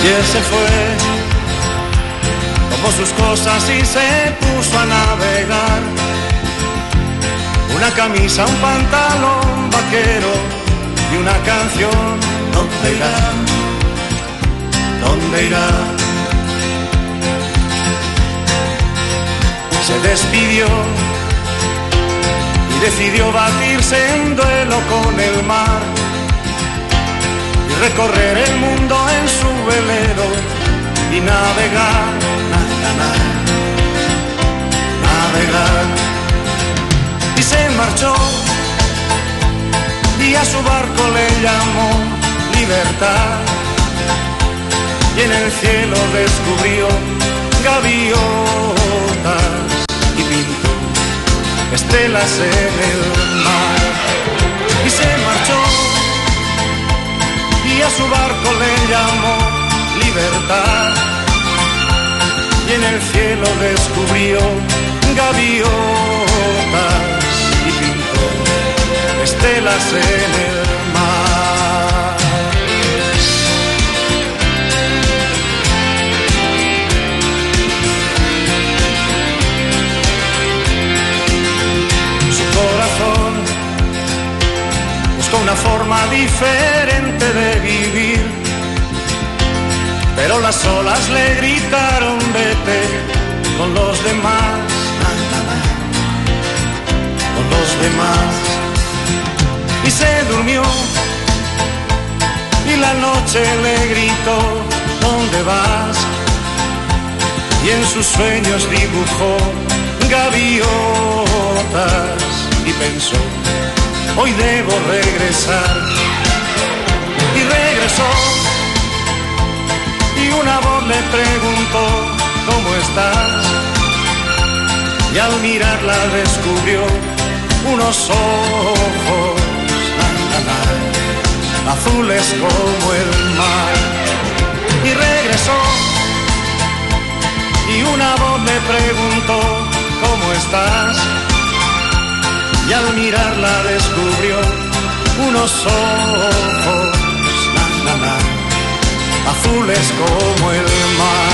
Y él se fue, tomó sus cosas y se puso a navegar. Una camisa, un pantalón vaquero y una canción. ¿Dónde irá? ¿Dónde irá? Se despidió y decidió batirse en duelo con el mar y recorrer el mundo en su velero y navegar, navegar. Y se marchó y a su barco le llamó libertad, y en el cielo descubrió gaviotas y pintó estelas en el mar. Y se marchó y a su barco le llamó libertad, y en el cielo descubrió gaviotas y pintó estelas en el mar. Su corazón buscó una forma diferente de vivir, pero las olas le gritaron vete con los demás, con los demás. Y se durmió y la noche le gritó ¿dónde vas? Y en sus sueños dibujó gaviotas y pensó hoy debo regresar. Y regresó y una voz le preguntó ¿cómo estás? Y al mirarla descubrió unos ojos azules como el mar. Y regresó y una voz le preguntó ¿cómo estás? Y al mirarla descubrió unos ojos azules como el mar.